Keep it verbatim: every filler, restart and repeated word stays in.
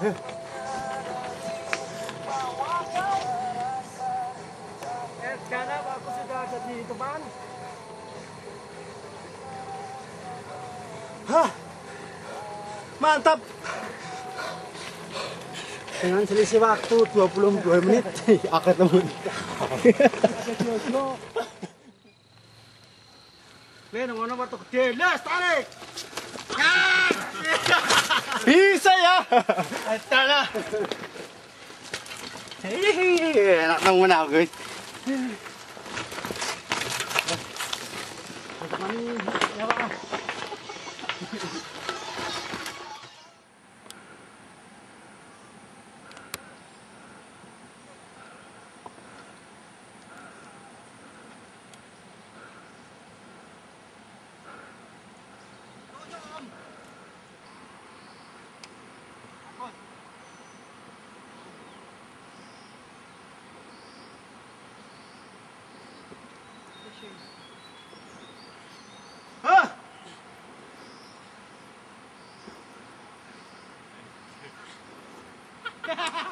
Eh, sekarang aku sudah ada di depan. Hah, mantap. Dengan selisih waktu dua puluh dua menit, aku ketemu. Nih, ngono waktu gede, les tarik. Bisa ya? Adalah. Hehehe, enak temen aku guys. Ya, Pak. Hah?